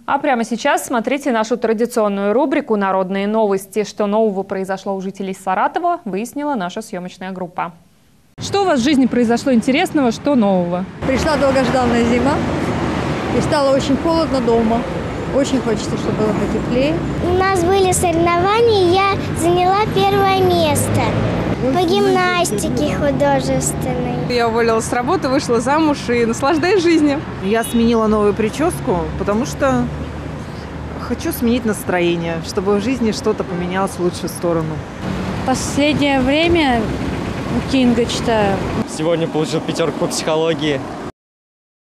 А прямо сейчас смотрите нашу традиционную рубрику «Народные новости». Что нового произошло у жителей Саратова, выяснила наша съемочная группа. Что у вас в жизни произошло интересного, что нового? Пришла долгожданная зима и стало очень холодно дома. Очень хочется, чтобы было потеплее. У нас были соревнования, я заняла первое место по гимнастике художественной. Я уволилась с работы, вышла замуж и наслаждаюсь жизнью. Я сменила новую прическу, потому что хочу сменить настроение, чтобы в жизни что-то поменялось в лучшую сторону. Последнее время Кинга читаю. Сегодня получил 5 по психологии.